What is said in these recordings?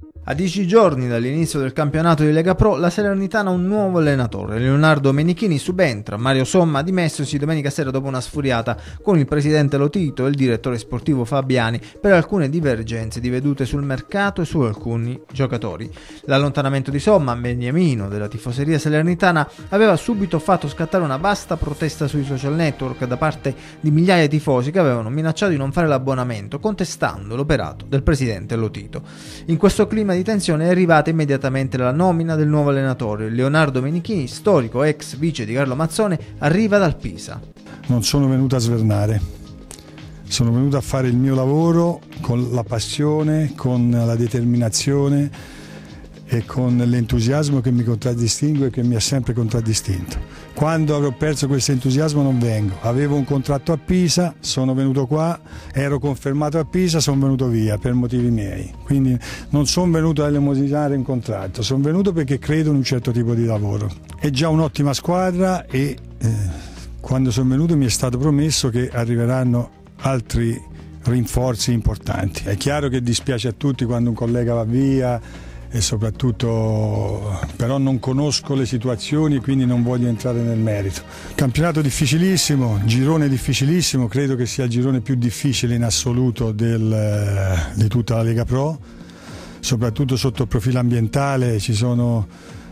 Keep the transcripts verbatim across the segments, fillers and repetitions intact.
A dieci giorni dall'inizio del campionato di Lega Pro, la Salernitana ha un nuovo allenatore. Leonardo Menichini subentra. Mario Somma dimessosi domenica sera dopo una sfuriata con il presidente Lotito e il direttore sportivo Fabiani per alcune divergenze di vedute sul mercato e su alcuni giocatori. L'allontanamento di Somma, beniamino della tifoseria salernitana, aveva subito fatto scattare una vasta protesta sui social network da parte di migliaia di tifosi che avevano minacciato di non fare l'abbonamento, contestando l'operato del presidente Lotito. In questo clima di tensione è arrivata immediatamente la nomina del nuovo allenatore. Leonardo Menichini, storico ex vice di Carlo Mazzone, arriva dal Pisa. Non sono venuto a svernare, sono venuto a fare il mio lavoro con la passione, con la determinazione e con l'entusiasmo che mi contraddistingue e che mi ha sempre contraddistinto. Quando avrò perso questo entusiasmo non vengo. Avevo un contratto a Pisa, sono venuto qua, ero confermato a Pisa, sono venuto via per motivi miei. Quindi non sono venuto a elemosinare un contratto, sono venuto perché credo in un certo tipo di lavoro. È già un'ottima squadra e eh, quando sono venuto mi è stato promesso che arriveranno altri rinforzi importanti. È chiaro che dispiace a tutti quando un collega va via, e soprattutto però non conosco le situazioni e quindi non voglio entrare nel merito. Campionato difficilissimo, girone difficilissimo, credo che sia il girone più difficile in assoluto del, di tutta la Lega Pro, soprattutto sotto il profilo ambientale. Ci sono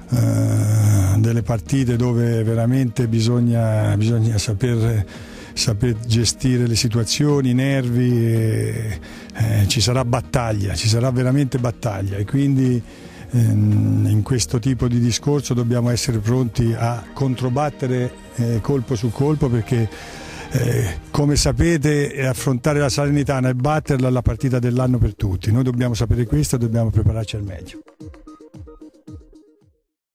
eh, delle partite dove veramente bisogna, bisogna saper saper gestire le situazioni, i nervi, e, eh, ci sarà battaglia, ci sarà veramente battaglia e quindi ehm, in questo tipo di discorso dobbiamo essere pronti a controbattere eh, colpo su colpo perché eh, come sapete affrontare la Salernitana e batterla è la partita dell'anno per tutti, noi dobbiamo sapere questo e dobbiamo prepararci al meglio.